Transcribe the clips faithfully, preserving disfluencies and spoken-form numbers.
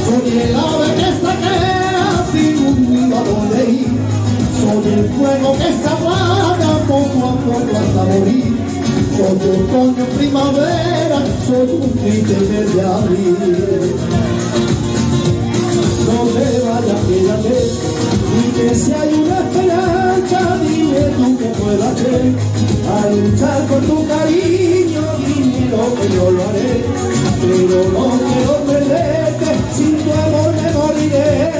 Soy el ave que saquea sin un nido a donde ir. Soy el fuego que se apaga poco a poco hasta morir. Soy otoño en primavera, soy un triste mes de abril. No te vayas, quédate, y que si hay una esperanza, dime tú que puedo hacer. A luchar por tu cariño, dime lo que yo lo haré. Pero no quiero perderte, sin tu amor me moriré.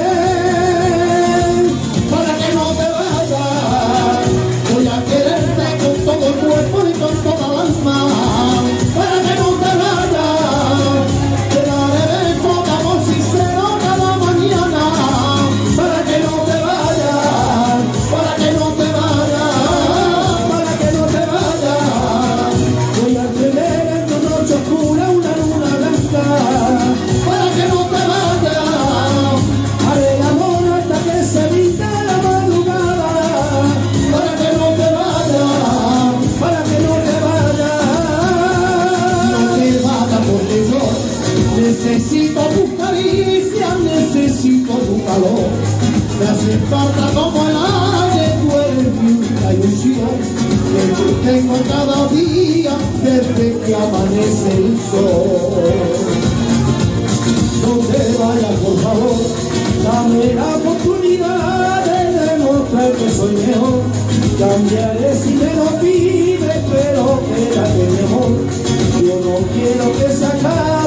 Para que no te vayas, voy a quererte con todo el cuerpo y con toda la alma. Para que no te vayas, te daré besos de amor sincero cada mañana. Para que no te vayas, para que no te vayas, para que no te vayas. Voy a tener en tu noche oscura una luna blanca. Para que no te vayas, haré el amor hasta que se vista la madrugada. Para que no te vayas, para que no te vayas. No te vayas porque yo necesito tu caricia, necesito tu calor. Me hace falta como el aire, tú eres mi única ilusión. Que yo tengo cada día desde que amanece el sol. No te vayas, por favor, dame la oportunidad de demostrar que soy mejor. Cambiaré si me lo pides, pero quédate mejor. Yo no quiero que se acabe